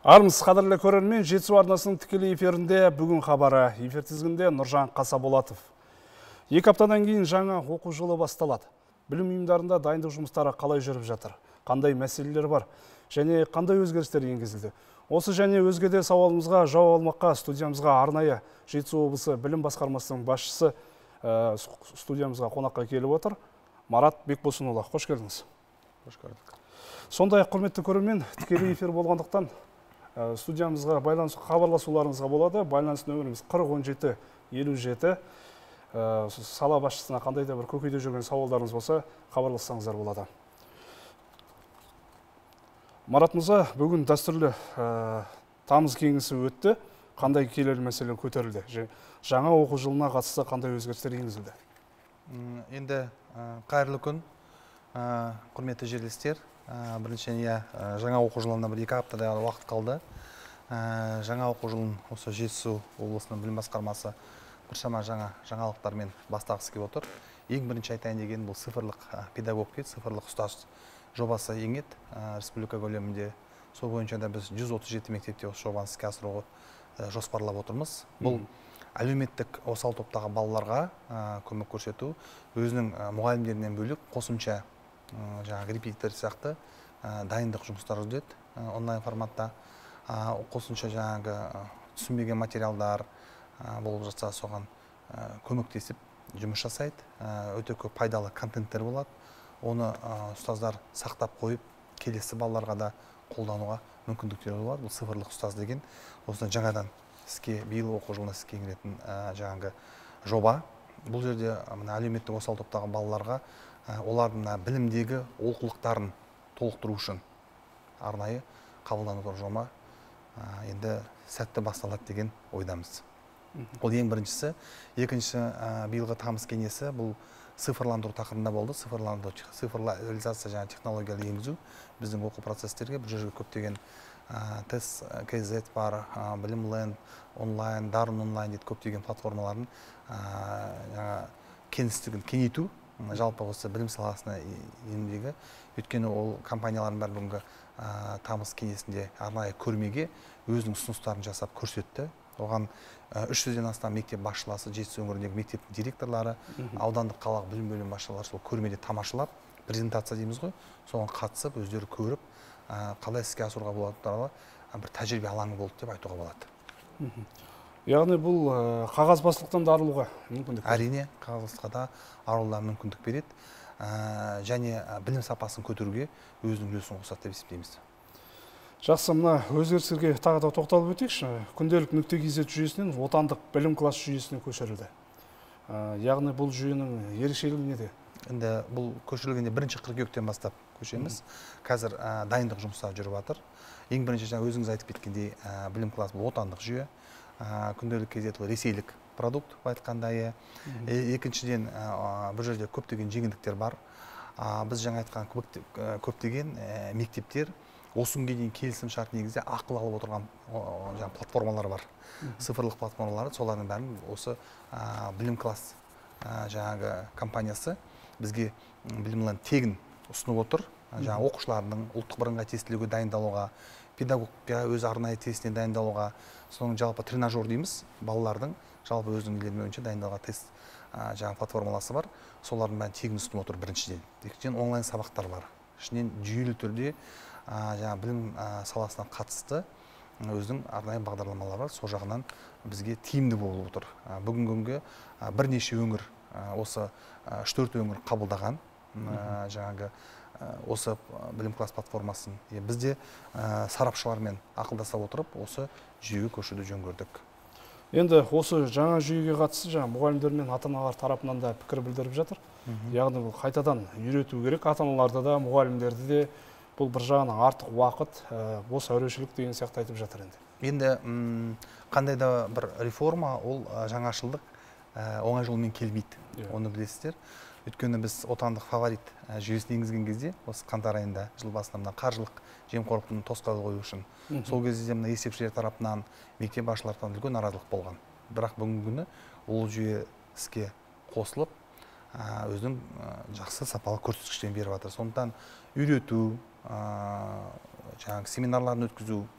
Армысыз, қадірлі көрермен, Жетісу арнасының тікелей эфирінде бүгін хабары. Эфир тізгінде Нұржан Қасаболатов. 2 аптадан кейін жаңа оқу жылы басталады. Білім ұйымдарында дайындық жұмыстары қалай жүріп жатыр? Қандай мәселелер бар? Және қандай өзгерістер енгізілді? Осы және өзге де сауалымызға жауап алмаққа студиямызға арнайы Жетісу облысы білім басқармасының басшысы студиямызға қонаққа келіп отыр. Марат Бекбосынұлы, қош келдіңіз. Қош көрдік. Сондай-ақ құрметті көрермен, тікелей эфир болғандықтан студиямызға хабарласуларыңызға болады. Байланыс нөміріміз 4017-57. Сала басшысына қандай да бір көкейде жүрген сауалдарыңыз болса, хабарлассаңыздар болады. Марат мырза, бүгін дәстүрлі тамыз кеңесі өтті. Қандай келелі мәселелер көтерілді? Жаңа оқу жылына қатысты қандай өзгерістер енгізілді? Енді қайырлы күн, құрметті жерлестер. Біріншіден жаңа оқу жылына 2 аптадай уақыт қалды. Жаңа оқу жылын осы Жетісу облысының білім басқармасы біршама жаңалықтармен бастағысы келіп отыр. Ең бірінші айтайын деген бұл цифрлық педагогке, цифрлық ұстаз жобасы еңет республика көлемінде. Сол бойынша да біз 137 мектепте осы жобаны іске асыруға жоспарлап отырмыз. Бұл әлеуметтік осал топтағы балаларға көмек көрсету, өзінің мұғалімдерінен бөлек қосымша репетитор сияқты дайындық жұмыстар жүргізеді онлайн форматта. Қосымша түсінбеген материалдар болып жатса соған көмектесіп жұмыс жасайды. Өте көп пайдалы контенттер болады. Оны ұстаздар сақтап қойып, келесі балаларға да қолдануға мүмкіндіктер болады. Бұл цифрлық ұстаз деген осыны жаңадан биыл оқу жылына іске енетін жоба. Бұл жерде әлеуметтік осал топтағы балаларға олардың білімдегі олқылықтарын толықтыру үшін арнайы қабылданып отыр жоба. Енді сәтті басталады деген ойдамыз. Ол ең біріншісі. Екінші, биылғы тамыз кеңесі бұл цифрландыру тақырыбында болды. Цифрлизация технологиялы енгізу біздің оқу процестерге бұл жерге көптеген тест КЗ бар, білім ленд, онлайн, дарын онлайн дейді көптеген платформалардың кеңістігін кеңейту. Жалпы осы білім саласына енбегі. Өйткені ол компаниялардың бәрі бүгінгі тамыз кеңесінде арнайы көрмеге өзінің ұсыныстарын жасап көрсетті. Оған 300-ден астам мектеп басшылары, Жетісу өңіріндегі мектептің директорлары, аудандық қалалық білім бөлімі басшылары сол көрмеде тамашалап, презентация дейміз ғой, соған қатысып, өздері көріп, қалай іске асыруға болады туралы бір тәжірибе алаңы болды деп айтуға болады. Яғни бұл қағазбастылықтан да арылуға мүмкіндік береді? Әрине, қағазбастылыққа арылуға мүмкіндік береді. Және білім сапасын көтеруге өзінің үлесін қосады деп есептейміз. Жақсы, мына өзгерістерге тағы да тоқталып өтейікші. Күнделік нүкте кз жүйесінен отандық білім класс жүйесіне көшірілді. Яғни бұл жүйенің ерекшелігі неде? Енді бұл көшірілгенде 1 қыркүйектен бастап көшеміз. Қазір дайындық жұмыстары жүріп жатыр. Ең бірінші өзіңіз айтып кеткендей білім класс бұл отандық жүйе. Күнделік кезет ресейлік продукт айтқандай. Екіншіден бұл жерде көптеген жеңілдіктер бар. Біз жаңа айтқан көптеген мектептер осы күнге дейін келісім шарт негізде ақылы алып отырған платформалар бар. Цифрлық платформалары, солардың бәрін осы білім класс компаниясы бізге білімлерін тегін ұсынып отыр. Оқушылардың ұлттық бірыңғай тестілеуге дайындалуға, педагогқа өз арнайы тестіне дайындалуға, соның жалпы тренажер дейміз, балалардың жалпы өзінің елдермен дайындалған тест платформаласы бар. Солардың бәрін тегін ұсынып отыр біріншіден. Екіншіден онлайн сабақтар бар. Ішінен жүйелі түрде білім саласына қатысты өзінің арнайы бағдарламалары бар. Сол жағынан бізге тиімді болып отыр. Бүгінгі күнге бірнеше өңір, осы 3-4 өңір қабылдаған осы білім класс платформасын. Бізде сарапшылармен ақылдаса отырып, осы жүйеге көшуді жөн көрдік. Енді осы жаңа жүйеге қатысты мұғалімдер мен ата-аналар тарапынан да пікір білдіріп жатыр. Яғни бұл қайтадан үйрету керек, ата-аналарды да, мұғалімдерді де. Бұл бір жағынан артық уақыт, бос әурешілік деген сияқты айтып жатыр енді. Енді қандай да бір реформа, ол жаңашылдық оңай жолмен келмейді. Оны білесіздер. Өйткені біз отандық фаворит жүйесін енгізген кезде, осы қаңтар айында жыл басында қаржылық жемқорлықтың тосқауыл қою үшін, сол кезде есепшілер тарапынан, мектеп басшылары тарапынан үлкен наразылық болған. Бірақ бүгінгі күні ол жүйе іске қосылып, өзінің жақсы сапалы көрсеткіштерін беріп жатыр. Сондықтан үйрету, семинарларын өткізу,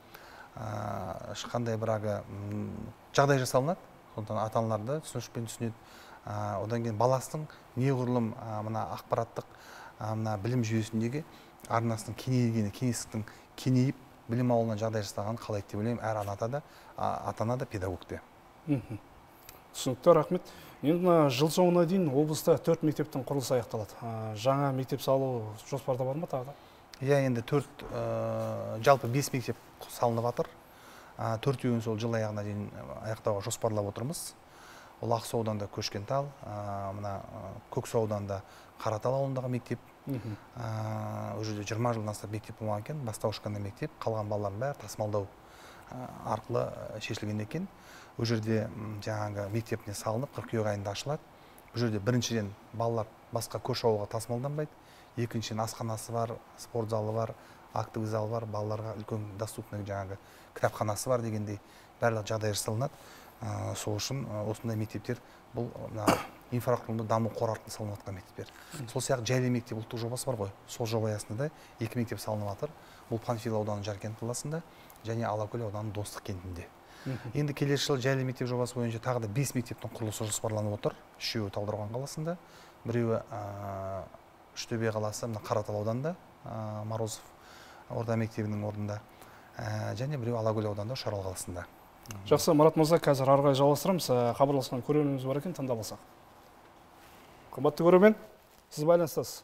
ешқандай бір жағдай жасалынады. Сондықтан ата-аналарды түсінішпен түсінеді. Одан кейін баласының неғұрлым мына ақпараттық мына білім жүйесіндегі арнасының кеңейгені, кеңістіктің кеңейіп білім алуына жағдай жасағанын қалайды деп ойлаймын. Әр ата-ана да, педагог те. Түсінікті, рахмет. Енді жыл соңына дейін облыста 4 мектептің құрылысы аяқталады. Жаңа мектеп салу жоспарда бар ма тағы да? Иә, енді жалпы 5 мектеп салынып жатыр. 4-еуін сол жыл аяғына дейін аяқтауға жоспарлап отырмыз. Ол Ақсу ауданында Көшкентал, мына Көксу ауданында Қаратал ауылындағы мектеп. Ол жерде 20 жылдан астам мектеп болмаған екен, бастауыш қана мектеп, қалған балалардың бәрі тасымалдау арқылы шешілген екен. Ол жерде жаңағы мектепіне салынып, қыркүйек айында ашылады. Бұл жерде біріншіден балалар басқа көрші ауылға тасымалданбайды. Екіншіден асханасы бар, спорт залы бар, актовый залы бар, балаларға үлкен доступный жаңағы кітапханасы бар дегендей барлық жағдай жасалынады. Сол үшін осындай мектептер бұл инфрақұрылымды даму қоры арқылы салынып жатқан мектептер. Сол сияқты жайлы мектеп ұлттық жобасы бар ғой. Сол жоба аясында 2 мектеп салынып жатыр. Бұл Панфил ауданының Жаркент қаласында және Алакөл ауданының Достық кентінде. Енді келесі жылы жайлы мектеп жобасы бойынша тағы да 5 мектептің құрылысы жоспарланып отыр. 3-еуі Талдықорған қаласында, 1-еуі Үштөбе қаласы, мына Қаратал ауданында, Морозов орта мектебінің орнында, және 1-еуі Алакөл ауданында, Шарал қаласында. Жақсы, Марат мырза, қазір ары қарай жалғастырамыз. Хабарласқан көрерменіміз бар екен, тыңдап алсақ. Қымбатты көрермен, сіз байланыстасыз.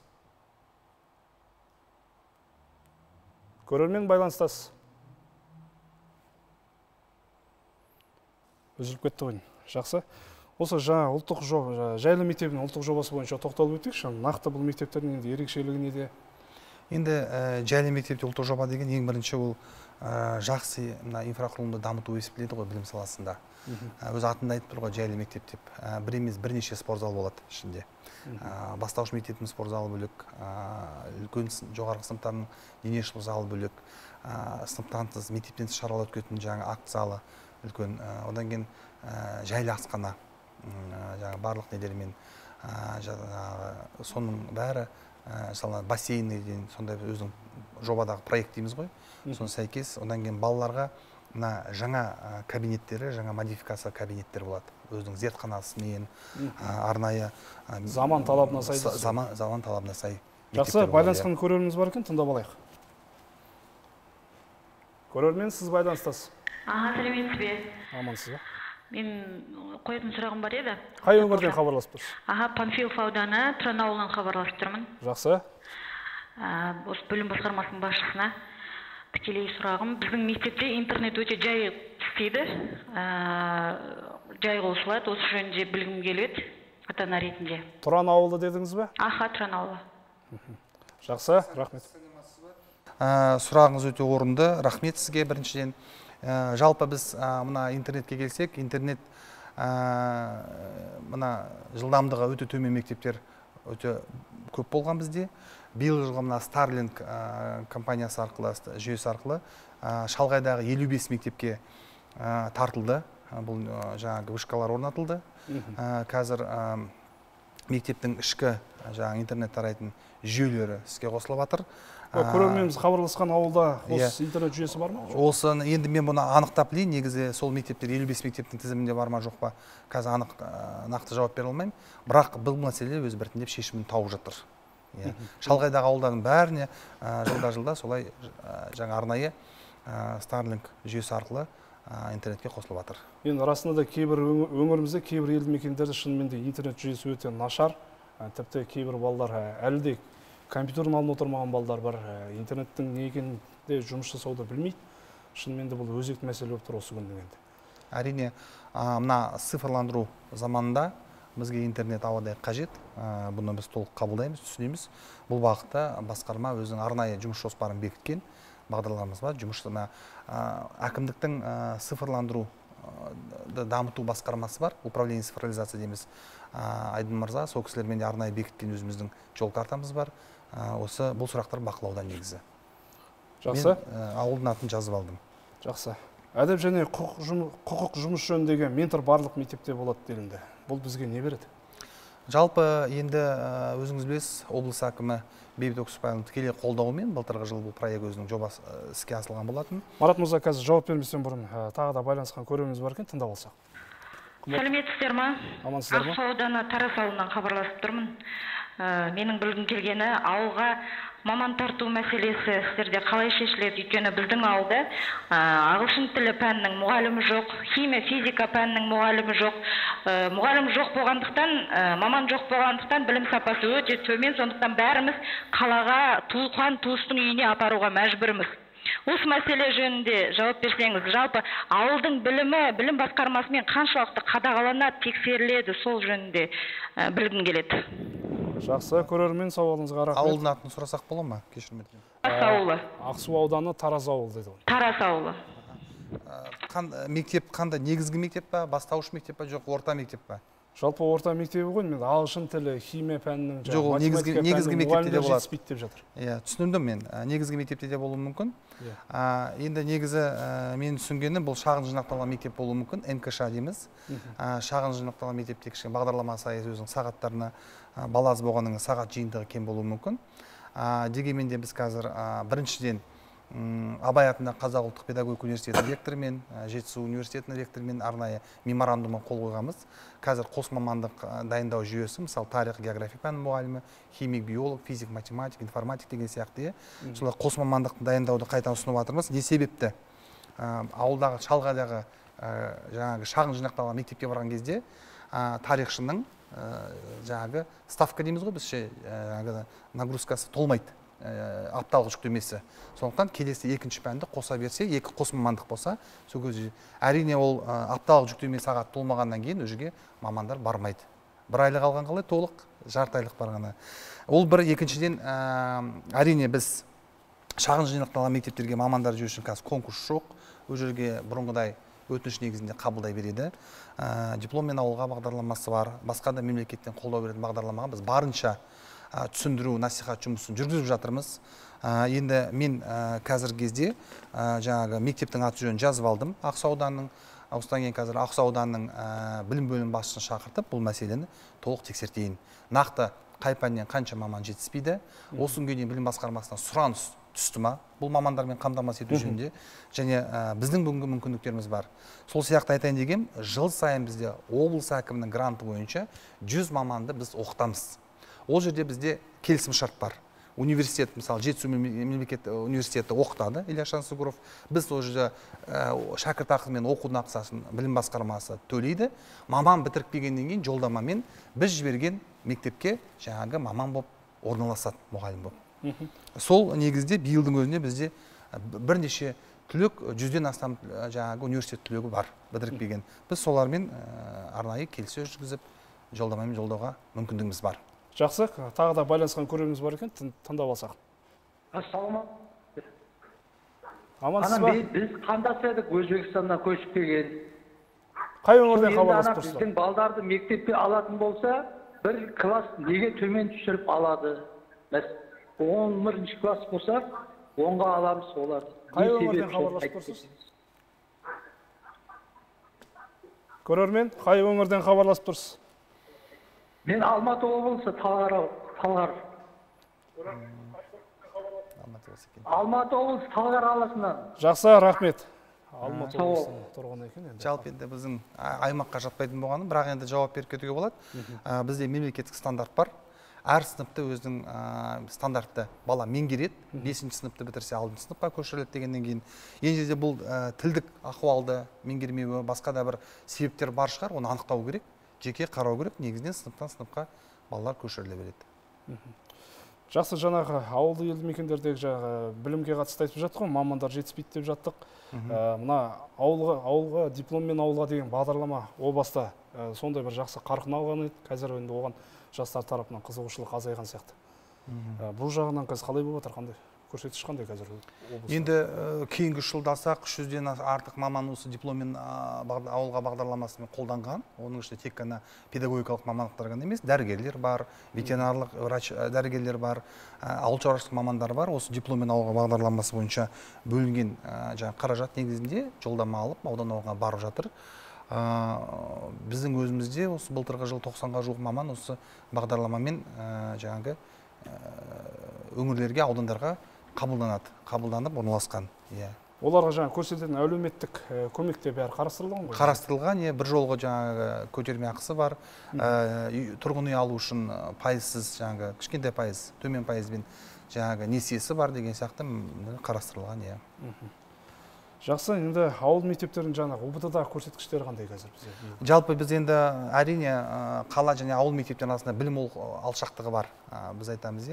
Көрермен байланыстасыз. Үзіліп кетті ғой. Жақсы. Осы жаңа ұлттық жоба, жайлы мектебінің ұлттық жобасы бойынша тоқталып өтейікші. Нақты бұл мектептердің енді ерекшелігі неде? Енді жайлы мектепте ұлттық жоба деген ең бірінші ол жақсы инфрақұрылымды дамыту есептеледі ғой білім саласында. Өз атында айтып тұр ғой жайлы мектеп деп. Бір емес бірнеше спорт зал болады ішінде. Бастауыш мектептің спорт залы бөлек, үлкен жоғарғы сыныптардың дене шынықтыру залы бөлек, сыныптан тыс мектептен тыс шаралар өткізетін жаңа акт залы үлкен. Одан кейін жайлы асхана, барлық нелермен соның бәрі бассейні дейін сондай өзінің жобадағы проект дейміз ғой. Соны сәйкес, одан кейін балаларға жаңа кабинеттері, жаңа модификация кабинеттер болады. Өзінің зертханасымен, арнайы заман талабына сай. Заман талабына сай. Жақсы, байланысқан көрерменіміз бар екен, тыңдап алайық. Көрермен, сіз байланыстасыз. Сәлеметсіз бе? Амансыз ба? Мен қоятын сұрағым бар еді. Қай өңірден хабарласып тұрсыз? Панфилов ауданы Тұран ауылынан хабарласып тұрмын. Жақсы. Осы бөлім басқармасының басшысына тікелей сұрағым. Біздің мектепте интернет өте жай істейді. Жай қосылады. Осы жөнінде білгім келеді ата-ана ретінде. Тұран ауылы дедіңіз бе? Тұран ауылы. Жақсы, рахмет. Сұрағыңыз өте орынды. Рахмет сізге біріншіден. Жалпы біз мына интернетке келсек, интернет мына жылдамдығы өте төмен мектептер өте көп болған бізде. Биыл жылғы мына Starlink компаниясы арқылы, жүйесі арқылы шалғайдағы 55 мектепке тартылды. Бұл жаңағы вышкалар орнатылды. Қазір мектептің ішкі интернет тарайтын жүйелері іске қосылып жатыр. Көрерменіміз хабарласқан ауылда осы интернет жүйесі бар ма? Осы енді мен бұны анықтап білейін. Негізі сол мектептер 55 мектептің тізімінде бар ма жоқ па? Қазір нақты жауап бере алмаймын. Бірақ бұл мәселе өз біртіндеп шешімін тауып жатыр. Шалғайдағы ауылдардың бәріне жылда солай жаңа арнайы Starlink жүйесі арқылы интернетке қосылып жатыр. Енді расында да кейбір өңірімізде кейбір елді мекендерде шынымен де интернет жүйесі өте нашар. Тіпті кейбір балалар әлі де компьютерін алып отырмаған балдар бар. Интернеттің не екенін де жұмыс жасауды білмейді. Шынымен де бұл өзекті мәселе болып тұр осы күннің енді. Әрине, мына цифрландыру заманында бізге интернет ауадай қажет. Бұны біз толық қабылдаймыз, түсінеміз. Бұл бағытта басқарма өзінің арнайы жұмыс жоспарын бекіткен. Бағдарламамыз бар. Әкімдіктің цифрландыру дамыту басқармасы бар. Управление цифрализация дейміз. Айдын мырза, сол кісілермен де арнайы бекіткен өзіміздің жол картамыз бар. Бұл сұрақтар бақылауда негізі. Жақсы. Мен ауылдың атын жазып алдым. Жақсы. Әдеп және құқық жұмыс жөніндегі ментор барлық мектепте болады делінді. Бұл бізге не береді? Жалпы енді өзіңіз білесіз, облыс әкімі Бейбіт Өксікбайұлының тікелей қолдауымен былтырғы жылы бұл проект өзінің жобасы іске асырылған болатын. Марат мырза, қазір жауап берместен бұрын тағы да байланысқан көрерменіміз бар екен, тыңдап алсақ. Сәлеметсіздер ма? Амансыздар ма? Ақсу ауданы Тараз ауылынан хабарласып тұрмын. Менің білгім келгені, ауылға маман тарту мәселесі сіздерде қалай шешіледі? Өйткені біздің ауылда ағылшын тілі пәнінің мұғалімі жоқ, химия, физика пәнінің мұғалімі жоқ. Мұғалім жоқ болғандықтан, маман жоқ болғандықтан білім сапасы өте төмен, сондықтан бәріміз қалаға туған туыстың үйіне апаруға мәжбүрміз. Осы мәселе жөнінде жауап берсеңіз, жалпы ауылдың білім басқармасымен қаншалықты қадағаланады, тексеріледі, сол жөнінде білгім келеді. Жақсы, көрермен, сауалыңызға рахмет. Ауылдың атын сұрасақ бола ма? Кешірім өтінемін. Тараз ауылы. Ақсу ауданы Тараз ауылы дейді ғой. Тараз ауылы. Мектеп қандай? Негізгі мектеп па, бастауыш мектеп па, жоқ орта мектеп па? Жалпы орта мектебі ғой, мен ағылшын тілі, химия пәнінің, негізгі мектепте де болады. Жетіспейді деп жатыр. Иә, түсіндім мен. Негізгі мектепте де болуы мүмкін. Енді негізі мен түсінгенім, бұл шағын жинақталған мектеп болуы мүмкін, МКШ дейміз. Шағын жинақталған мектепте кішкене бағдарлама саясы өзінің сағаттарына бала аз болғанның сағат жиынтығы кем болуы мүмкін. Дегенмен де біз қазір біріншіден Абай атындағы Қазақ ұлттық педагогика университетінің ректорымен, Жетісу университетінің ректорымен арнайы меморандумға қол қойғанбыз. Қазір қос мамандық дайындау жүйесі, мысалы тарих, география пәнінің мұғалімі, химик, биолог, физик, математик, информатик деген сияқты, солай қос мамандықты дайындауды қайта ұсынып жатырмыз. Не себепті? Ауылдағы, шалғайдағы жаңағы шағын жинақталған мектепке барған кезде тарихшының жаңағы ставка дейміз ғой, біздше нагрузкасы толмайды. Апталық жүктемесі. Сондықтан келесі екінші пәнді қоса берсе, екі қос мамандық болса, сол кезде әрине ол апталық жүктеме сағат толмағаннан кейін өжеге мамандар бармайды. Бір айлық алған қалай толық, жарты айлық барғаны. Ол бір екіншіден әрине біз шағын жинақталған мектептерге мамандар жүйесі үшін қазір конкурс жоқ. Ол жерге бұрынғыдай өтініш негізінде қабылдай береді. Дипломмен ауылға бағдарламасы бар, басқа да мемлекеттен қолдау беретін бағдарламаға біз барынша түсіндіру, насихат жұмысын жүргізіп жатырмыз. Енді мен қазіргі кезде жаңағы мектептің аты жөнін жазып алдым. Ақсу ауданының, осыдан кейін қазір Ақсу ауданының білім бөлім басшысын шақыртып, бұл мәселені толық тексертейін. Нақты қай пәннен қанша маман жетіспейді, осы күнге дейін білім басқармасынан сұраныс түсті ма, бұл мамандармен қамтамасыз ету жөнінде, және біздің бүгінгі мүмкіндіктеріміз бар. Сол сияқты айтайын дегем, жыл сайын бізде облыс әкімінің гранты бойынша 100 маманды біз оқытамыз. Ол жерде бізде келісім шарт бар. Университет, мысалы, Жетісу мемлекеттік университеті оқытады, Ильяс Жансүгіров. Біз ол жерде шәкіртақы мен оқудың ақысын білім басқармасы төлейді. Маман бітіріп келгеннен кейін жолдамамен біз жіберген мектепке жаңағы маман болып орналасады, мұғалім болып. Сол негізде биылдың өзінде бізде бірнеше түлек, 100-ден астам жаңағы университет түлегі бар, бітіріп келген. Біз солармен арнайы келіссөз жүргізіп, жолдамамен жолдауға мүмкіндігіміз бар. Жақсы, тағы да байланысқан көрерменіміз бар екен, тыңдап алсақ. Ассалаумағалейкум. Амансыз ба? Біз қандас едік, Өзбекстаннан көшіп келген. Қай өңірден хабарласып тұрсыздар? Біздің балдарды мектепке алатын болса, бір класс неге төмен түсіріп алады? 11-ші класс болса, 10-ға аламыз оларды. Қай өңірден хабарласып тұрсыз? Көрермен, қай өңірден хабарласып тұрсыз? Мен Алматы облысы, Талғар. Алматы облысы, Талғар қаласынан. Жақсы, рахмет. Алматы облысының тұрғыны екен енді. Жалпы енді біздің аймаққа жатпайтын болғаны, бірақ енді жауап беріп кетуге болады. Бізде мемлекеттік стандарт бар. Әр сыныпты өзінің стандартты бала меңгереді. 5-ші сыныпты бітірсе 6-ші сыныпқа көшіріледі дегеннен кейін. Енді де бұл тілдік ахуалды меңгермеуі, басқа да бір себептер бар шығар, оны анықтау керек. Жеке қарау керек, негізінен сыныптан сыныпқа балалар көшіріле береді. Жақсы, жаңағы ауылды елді мекендердегі білімге қатысты айтып жатық қой, мамандар жетіспейді деп жаттық. Мына ауылға дипломмен ауылға деген бағдарлама о баста сондай бір жақсы қарқын алған еді. Қазір енді оған жастар тарапынан қызығушылық азайған сияқты. Бұл жағынан қазір қалай болып жатыр, қандай көрсеткіш қандай қазір облыста? Енді кейінгі жылдасақ 300-ден артық маман осы дипломмен ауылға бағдарламасымен қолданған. Оның ішінде тек қана педагогикалық мамандықтар ғана емес, дәрігерлер бар, ветеринарлық врач дәрігерлер бар, ауыл шаруашылық мамандар бар. Осы дипломмен ауылға бағдарламасы бойынша бөлінген қаражат негізінде жолдама алып аудан ауылға барып жатыр. біздің өзімізде осы былтырғы жыл 90-ға жуық маман осы бағдарламамен жаңағы өңірлерге, аудандарға қабылданып орналасқан. Оларға жаңа көрсететін әлеуметтік көмек те бәрі қарастырылған ғой? Қарастырылған, бір жолғы жаңағы көтерме ақысы бар. Тұрғын үй алу үшін пайызсыз жаңағы кішкентай пайыз, төмен пайызбен жаңағы несиесі бар деген сияқты қарастырылған. Жақсы, енді ауыл мектептерінің жаңағы УБТ-да көрсеткіштері қандай қазір бізде? Жалпы біз енді әрине қала және ауыл мектептерінің арасында білім алшақтығы бар, біз айтамыз.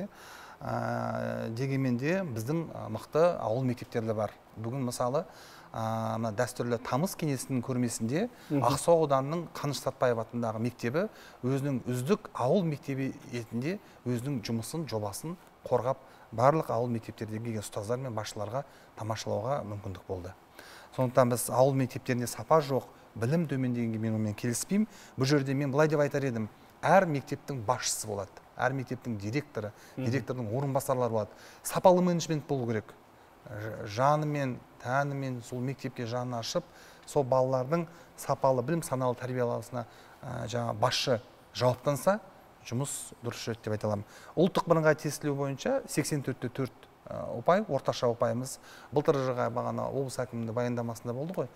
Дегенмен де біздің мықты ауыл мектептері бар. Бүгін мысалы дәстүрлі Тамыз кеңесінің көрмесінде Ақсу ауданының Қаныш Сәтпаев атындағы мектебі өзінің үздік ауыл мектебі ретінде өзінің жұмысын, жобасын қорғап, барлық ауыл мектептердегі келген ұстаздар мен басшыларға тамашалауға мүмкіндік болды. Сондықтан біз ауыл мектептерінде сапа жоқ, білім төмендегенге мен онымен келіспеймін. Бұл жерде мен былай деп айтар едім, әр мектептің басшысы болады, әр мектептің директоры, директордың орынбасарлары болады. Сапалы менеджмент болу керек. Жанымен, тәнімен сол мектепке жанын ашып, сол балалардың сапалы білім, саналы тәрбие алуына жаңа басшы жауаптанса, жұмыс дұрыс жүреді деп айта аламын. Ұлттық бірыңғай тестілеу бойынша 84-4 ұпай, орташа ұпайымыз. Былтыр жылғы бағана облыс әкімінің баяндамасында болды ғой.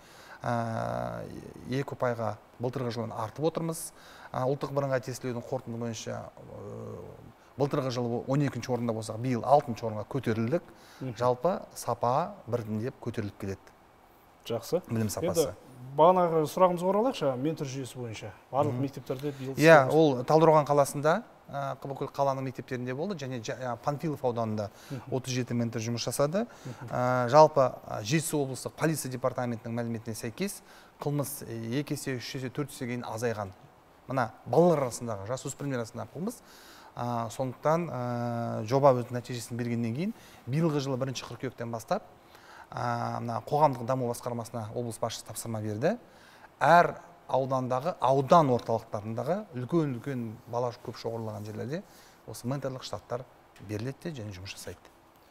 2 ұпайға былтырғы жылдан артып отырмыз. Ұлттық бірыңғай тестілеудің қорытынды бойынша былтырғы жылы 12-ші орында болсақ, биыл 6-ші орынға көтерілдік. Жалпы сапа біртіндеп көтеріліп келеді. Жақсы. Білім сапасы. Бағанағы сұрағымызға оралайықшы, ментор жүйесі бойынша. Барлық мектептерде биыл. Ол Талдықорған қаласында, бүкіл қаланың мектептерінде болды, және Панфилов ауданында 37 ментор жұмыс жасады. Жалпы Жетісу облыстық полиция департаментінің мәліметіне сәйкес, қылмыс 2 есе, 3 есе, 4 есеге азайған. Мына балалар арасындағы, жасөспірімдер арасындағы қылмыс. Сондықтан жоба өз нәтижесін бергеннен кейін, биылғы жылы 1 қыркүйектен бастап қоғамдық даму басқармасына облыс басшысы тапсырма берді. Әр аудандағы, аудан орталықтарындағы үлкен бала көп шоғырлаған жерлерде осы менторлық штаттар беріледі және жұмыс жасайды.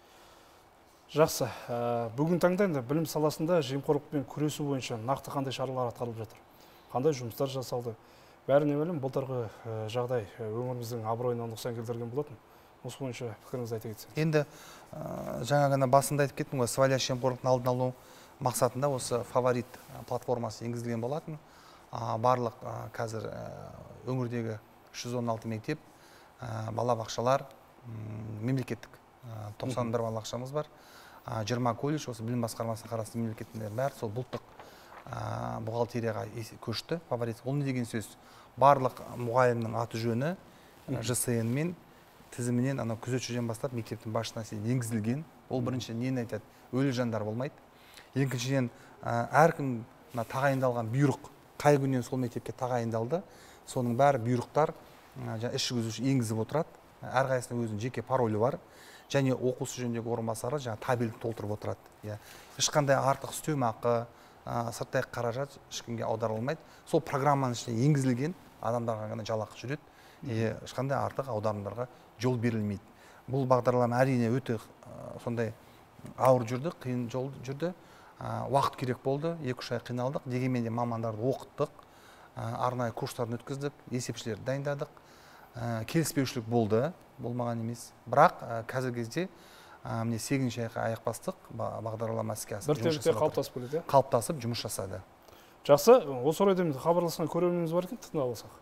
Жақсы. Бүгін таңда білім саласында жемқорлықпен күресу бойынша нақты қандай шаралар атқарылып жатыр? Қандай жұмыстар жасалды? Бәріне мәлім, былтырғы жағдай өңіріміздің абыройына нұқсан келтірген болатын. Осы бойынша пікіріңізді айта кетсеңіз. Енді жаңа ғана басында айтып кеттім ғой, сыбайлас жемқорлықтың алдын алу мақсатында осы фаворит платформасы енгізілген болатын. Барлық қазір өңірдегі 316 мектеп, балабақшалар, мемлекеттік 91 балабақшамыз бар. 20 колледж осы білім басқармасына қарасты мемлекеттің бәрі сол бұлттық бухгалтерияға көшті. Фаворит. Ол не деген сөз? Барлық мұғалімнің аты жөні ЖСН мен тізімінен күзетшіден бастап мектептің басшысына енгізілген. Ол бірінші нені айтады? Өлі жандар болмайды. Екіншіден, әркім тағайындалған бұйрық қай күннен сол мектепке тағайындалды. Соның бәрі бұйрықтар іс жүргізуші енгізіп отырады. Әрқайсысының өзінің жеке паролі бар. Және оқушы жөніндегі орынбасары табелді толтырып отырады. Ешқандай артық үстемақы, сырттай қаражат ешкімге аударылмайды. Сол программаның ішіне енгізілген адамдарға ғана жалақы жүреді. Ешқандай артық аударымдарға жол берілмейді. Бұл бағдарлама әрине өте сондай ауыр жүрді, қиын жол жүрді. Уақыт керек болды, 2-3 ай қиналдық. Дегенмен де мамандарды оқыттық, арнайы курстарын өткіздік, есепшілерді дайындадық. Келіспеушілік болды, болмаған емес. Бірақ қазіргі кезде 8-ші айға аяқ бастық, бағдарлама іске асып жұмыс жасады. Қалыптасып келеді. Қалыптасып жұмыс жасады. Жақсы, осы орайда хабарласқан көрерменіміз бар екен, тыңдап алсақ.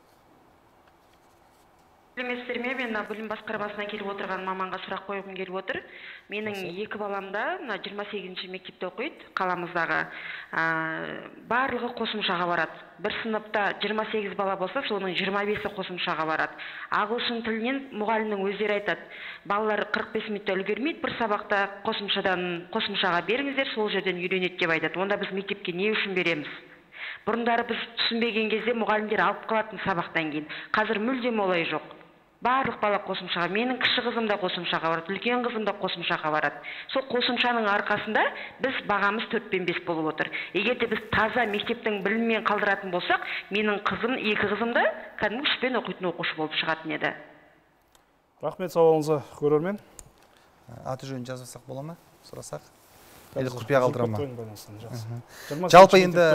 Сәлеметсіздер ме? Мен білім басқармасынан келіп отырған маманға сұрақ қойғым келіп отыр. Менің 2 балам да 28-ші мектепте оқиды, қаламыздағы. Барлығы қосымшаға барады. Бір сыныпта 28 бала болса, соның 25-і қосымшаға барады. Ағылшын тілінен мұғалімнің өздері айтады. Балалар 45 минутта үлгермейді, бір сабақта қосымшаға беріңіздер, сол жерден үйренеді деп айтады. Онда біз мектепке не үшін береміз? Бұрындары біз түсінбеген кезде мұғалімдер алып қалатын сабақтан кейін. Қазір мүлдем олай жоқ. Барлық бала қосымшаға, менің кіші қызым да қосымшаға барады, үлкен қызым да қосымшаға барады. Сол қосымшаның арқасында біз бағамыз 4-5 болып отыр. Егер де біз таза мектептің біліммен қалдыратын болсақ, менің қызым, 2 қызым да кәдімгі 3-пен оқитын оқушы болып шығатын еді. Рахмет, сауалыңызға көрермен. Аты жөнін жазбасақ бола ма? Сұрасақ. или құпия қалдыра ма? Жалпы енді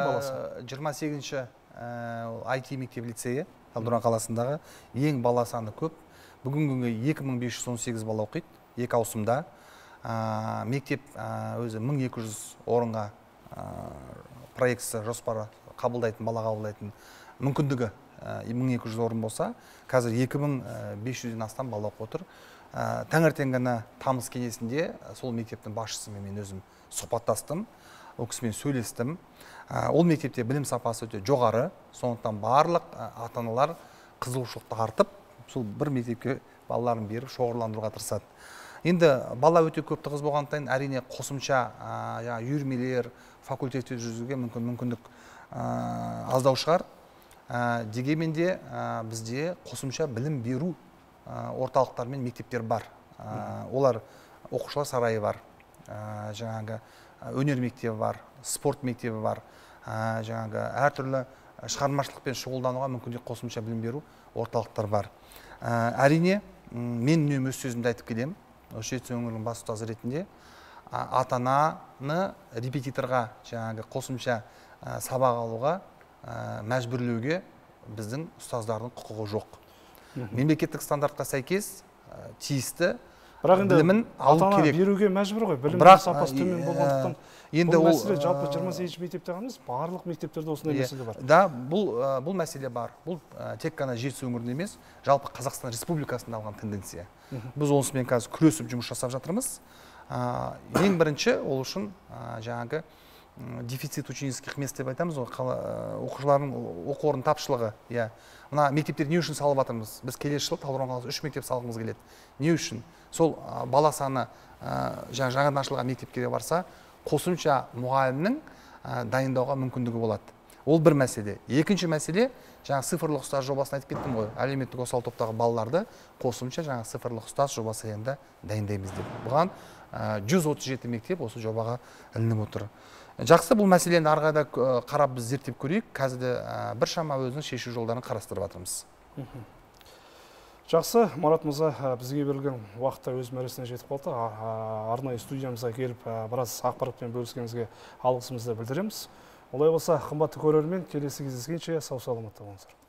28-ші IT мектеп лицейі Талдықорған қаласындағы ең бала саны көп. Бүгінгі күнге 2518 бала оқиды, 2 ауысымда. Мектеп өзі 1200 орынға проекция жоспары қабылдайтын, бала қабылдайтын мүмкіндігі 1200 орын болса, қазір 2500-ден астам бала оқып отыр. Таңертең ғана тамыз кеңесінде сол мектептің басшысымен мен өзім сұхбаттастым, ол кісімен сөйлестім. Ол мектепте білім сапасы өте жоғары, сондықтан барлық ата-аналар қызығушылықты артып, сол бір мектепке балаларын беріп шоғырландыруға тырысады. Енді бала өте көп тығыз болғандықтан әрине қосымша үйірмелер, факультетте жүргізуге мүмкіндік аздау шығар. Дегенмен де бізде қосымша білім беру орталықтар мен мектептер бар. Олар оқушылар сарайы бар, жаңағы өнер мектебі бар, спорт мектебі бар, жаңағы әртүрлі шығармашылықпен шұғылдануға мүмкіндік қосымша білім беру орталықтар бар. Әрине, мен үнемі өз сөзімді айтып келемін. Осы жетісу өңірінің бас ұстазы ретінде ата-ананы репетиторға жаңағы қосымша сабақ алуға мәжбүрлеуге біздің ұстаздардың құқығы жоқ. Мемлекеттік стандартқа сәйкес тиісті білімін алу керек. Беруге мәжбүр ғой, білім сапасы төмен болғандықтан. Бұл мәселе жалпы 28 мектепте ғана емес, барлық мектептерде осындай мәселе бар. Да, бұл мәселе бар. Бұл тек қана жетісу өңірінде емес, жалпы Қазақстан Республикасында алған тенденция. Біз онысымен қазір күресіп жұмыс жасап жатырмыз. Ең бірінші ол үшін жаңағы дефицит ученических мест деп айтамыз, оқушылардың оқу орын тапшылығы. Мына мектептер не үшін салып жатырмыз? Біз келесі жылы Талдықорған қаласы 3 мектеп салғымыз келеді. Не үшін? Сол бала саны жаңадан ашылған мектепке барса, қосымша мұғалімнің дайындауға мүмкіндігі болады. Ол бір мәселе. Екінші мәселе, жаңа цифрлық ұстаз жобасын айтып кеттім ғой. Әлеуметтік осал топтағы балаларды қосымша жаңа цифрлық ұстаз жобасы аясында дайындаймыз деп. Бұған 137 мектеп осы жобаға ілініп отыр. Жақсы, бұл мәселені арғайда қарап біз зерттеп көрейік. Қазірде біршама өзінің шешу жолдарын қарастырып жатырмыз. Жақсы, Марат мырза, бізге берілген уақытта өз мәресіне жетіп қалды. Арнайы студиямызға келіп, біраз ақпаратпен бөліскеніңізге алғысымызды білдіреміз. Олай болса, қымбатты көрермен, келесі кездескенше сау саламатта болыңыздар.